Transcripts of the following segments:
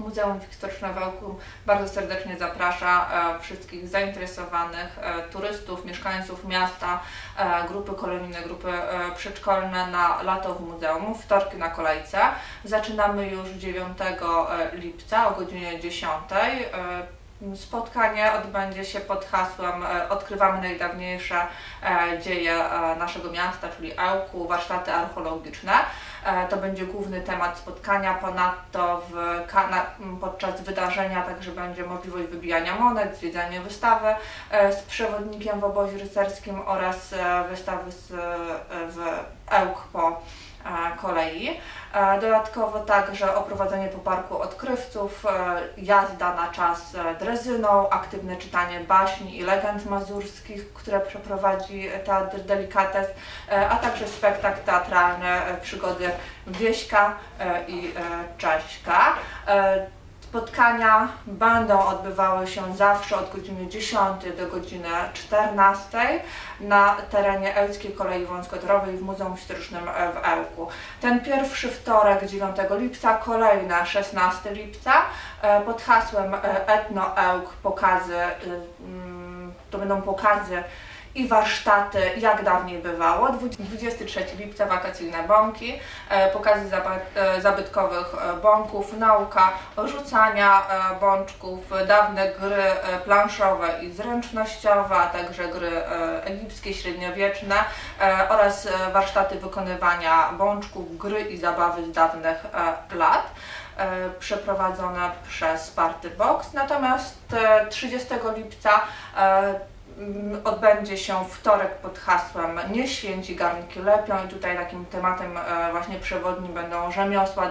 Muzeum Historyczne w Ełku bardzo serdecznie zaprasza wszystkich zainteresowanych turystów, mieszkańców miasta, grupy kolonijne, grupy przedszkolne na lato w muzeum, wtorki na kolejce. Zaczynamy już 9 lipca o godzinie 10. Spotkanie odbędzie się pod hasłem Odkrywamy najdawniejsze dzieje naszego miasta, czyli Ełku, warsztaty archeologiczne. To będzie główny temat spotkania. Ponadto podczas wydarzenia także będzie możliwość wybijania monet, zwiedzania wystawy z przewodnikiem w obozie rycerskim oraz wystawy w Ełk po kolei. Dodatkowo także oprowadzenie po parku odkrywców, jazda na czas drezyną, aktywne czytanie baśni i legend mazurskich, które przeprowadzi Teatr Delikates, a także spektakl teatralny Przygody Wieśka i Cześka. Spotkania będą odbywały się zawsze od godziny 10 do godziny 14 na terenie Ełckiej Kolei Wąskotorowej w Muzeum Historycznym w Ełku. Ten pierwszy wtorek 9 lipca, kolejne 16 lipca pod hasłem Etno Ełk pokazy, to będą pokazy i warsztaty jak dawniej bywało. 23 lipca wakacyjne bąki, pokazy zabytkowych bąków, nauka rzucania bączków, dawne gry planszowe i zręcznościowe, a także gry egipskie, średniowieczne oraz warsztaty wykonywania bączków, gry i zabawy z dawnych lat przeprowadzone przez Party Box. Natomiast 30 lipca odbędzie się wtorek pod hasłem Nie święci garnki lepią i tutaj takim tematem właśnie przewodnim będą rzemiosła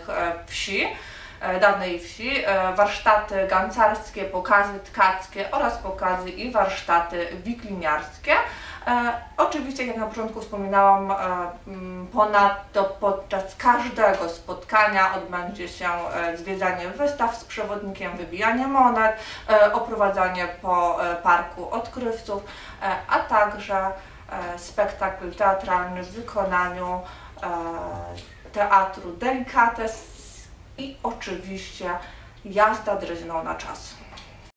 dawnej wsi, warsztaty gancarskie, pokazy tkackie oraz pokazy i warsztaty wikliniarskie. Oczywiście, jak na początku wspominałam, ponadto podczas każdego spotkania odbędzie się zwiedzanie wystaw z przewodnikiem, wybijanie monet, oprowadzanie po parku odkrywców, a także spektakl teatralny w wykonaniu Teatru Delikates i oczywiście jazda drezyną na czas.